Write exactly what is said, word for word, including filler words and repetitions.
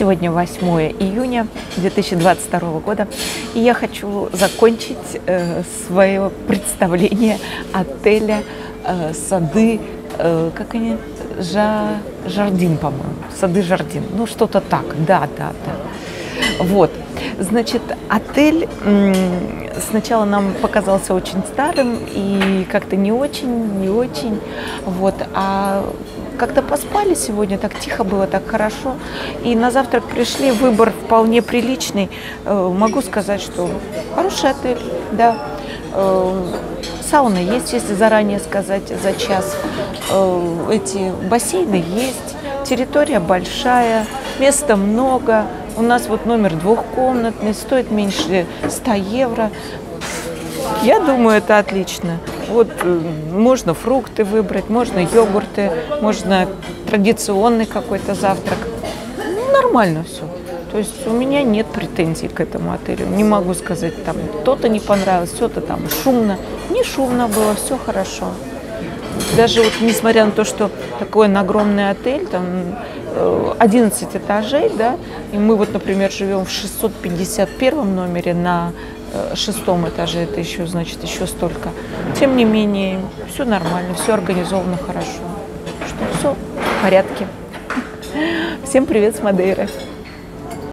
Сегодня восьмое июня две тысячи двадцать второго года, и я хочу закончить э, свое представление отеля э, «Сады», э, как они, Жа, Жардин, по-моему, «Сады Жардин», ну что-то так, да, да, да. Вот, значит, отель сначала нам показался очень старым и как-то не очень, не очень, вот, а как-то поспали сегодня, так тихо было, так хорошо, и на завтрак пришли, выбор вполне приличный, могу сказать, что хороший отель, да, сауна есть, если заранее сказать, за час, эти бассейны есть, территория большая, места много. У нас вот номер двухкомнатный, стоит меньше ста евро. Я думаю, это отлично. Вот можно фрукты выбрать, можно йогурты, можно традиционный какой-то завтрак. Ну, нормально все. То есть у меня нет претензий к этому отелю. Не могу сказать, там то-то не понравилось, что-то там шумно. Не шумно было, все хорошо. Даже вот несмотря на то, что такой огромный отель, там одиннадцать этажей, да, и мы вот, например, живем в шестьсот пятьдесят первом номере, на шестом этаже, это еще, значит, еще столько. Тем не менее, все нормально, все организовано хорошо. Что все в порядке. Всем привет с Мадейры.